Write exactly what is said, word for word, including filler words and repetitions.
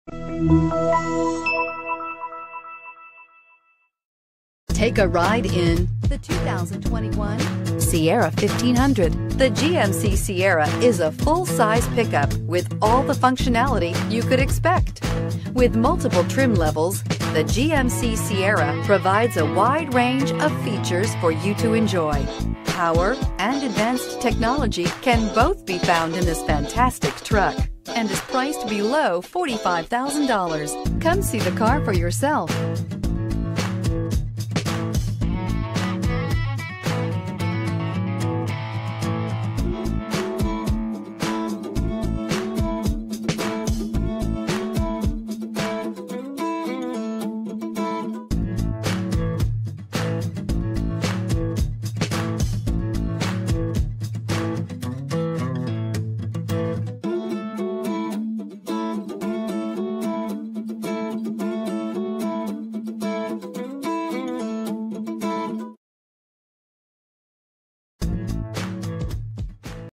Take a ride in the two thousand twenty-one Sierra fifteen hundred. The G M C Sierra is a full-size pickup with all the functionality you could expect. With multiple trim levels, the G M C Sierra provides a wide range of features for you to enjoy. Power and advanced technology can both be found in this fantastic truck and is priced below forty-five thousand dollars. Come see the car for yourself.